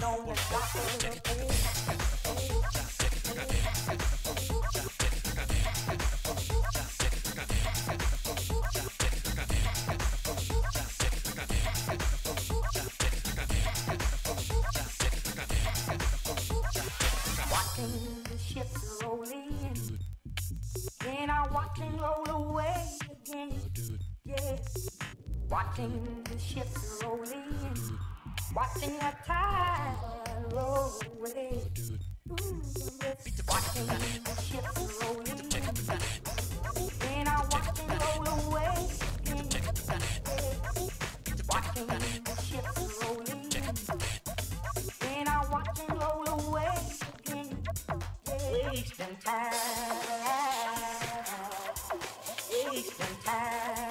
on the dock of the bay. Watching the ships roll in, and I watch them roll away again. Yeah, watching the ships roll in, watching the tide roll away. Ooh, yes. Watching the ships roll in, and I watch them roll away again. Yeah, watching the ships roll in, and I watch them roll away again. Wasting time, wasting time.